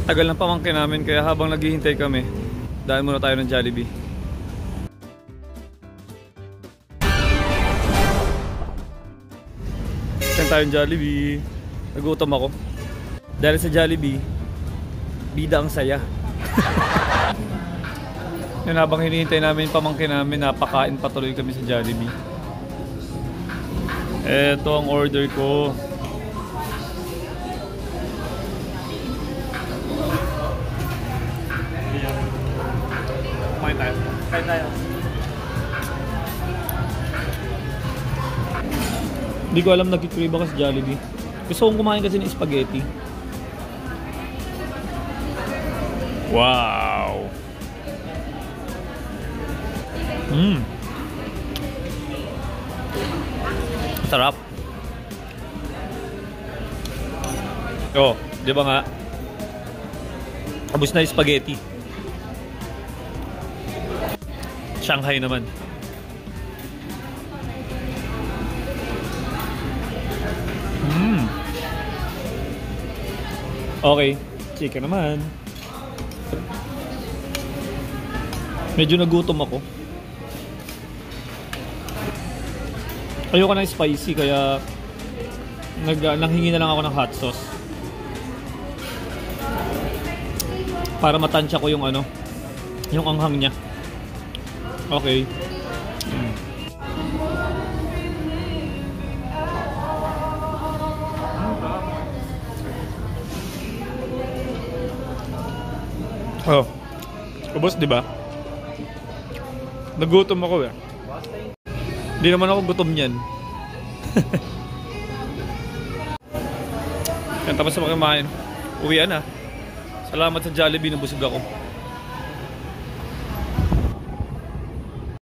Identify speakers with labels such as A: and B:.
A: Tagal ng pamangkin namin kaya habang naghihintay kami, dahil muna tayo ng Jollibee. Saan tayo ng Jollibee? Nagutom ako. Dahil sa Jollibee, bida ang saya. Yun, habang hinihintay namin pamangkin namin, napakain patuloy kami sa Jollibee. Eto ang order ko. Kumain tayo. Kain tayo. Hindi ko alam nagkikrave ako sa Jollibee. Gusto kong kumain kasi ng spaghetti. Wow! Sarap. Oh, di ba nga? Abos na yung spaghetti. Shanghai naman. Okay, chicken naman. Medyo nagutom ako. Ayoko ng spicy kaya nanghingi na lang ako ng hot sauce. Para matansya ko yung ano, yung anghang niya. Okay. Oh. Ubos, di ba? Nagutom ako eh. Hindi naman ako gutom niyan. Yan, tapos na kumain. Uwian na. Salamat sa Jollibee, nabusog ako.